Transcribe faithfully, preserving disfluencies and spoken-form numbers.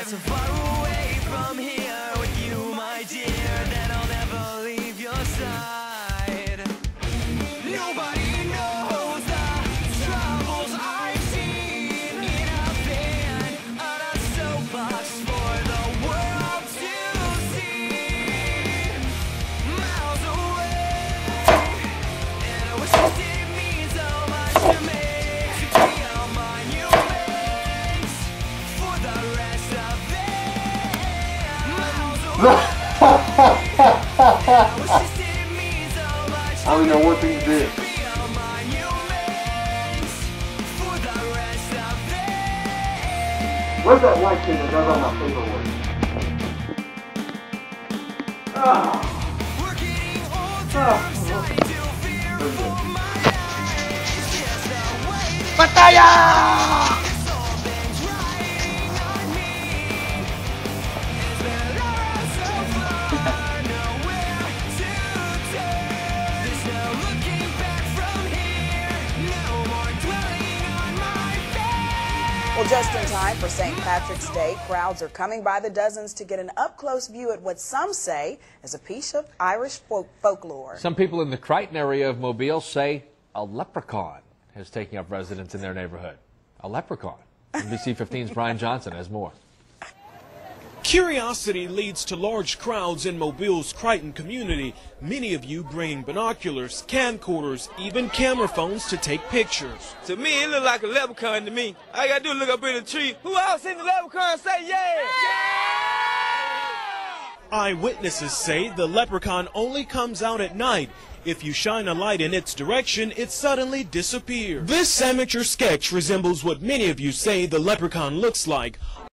so far away from here with you, my dear, that I'll never leave your side. Nobody knows the troubles I've seen in a van on a soapbox for the world to see. Miles away, and I wish it didn't mean so much to me to be a monument for the rest of it. Miles away, and I wish it didn't mean so much I don't even know what things did. to be a monument for the rest of it. Where's that white thing that does all my paperwork? Ah. We're getting older, I'm starting to fear for my eyes. Just the way that Batalla! it's all been trying on me. It's been all so far, nowhere to turn. There's no looking back from here, no more dwelling on my past. Well, just in time for Saint Patrick's Day, crowds are coming by the dozens to get an up-close view at what some say is a piece of Irish folk folklore. Some people in the Crichton area of Mobile say a leprechaun is taking up residence in their neighborhood. A leprechaun. N B C fifteen's Brian Johnson has more. Curiosity leads to large crowds in Mobile's Crichton community, many of you bringing binoculars, camcorders, even camera phones to take pictures. To me, it look like a leprechaun to me. All I gotta do is look up in the tree. Who else seen the leprechaun say yeah? Eyewitnesses say the leprechaun only comes out at night. If you shine a light in its direction, it suddenly disappears. This amateur sketch resembles what many of you say the leprechaun looks like.